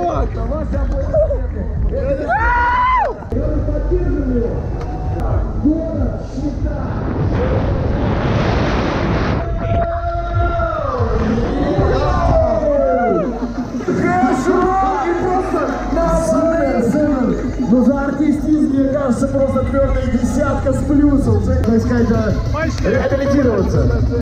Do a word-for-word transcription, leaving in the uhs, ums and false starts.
вперед! Ну за артистизм, мне кажется, просто твердая десятка с плюсом. Так сказать, реабилитироваться.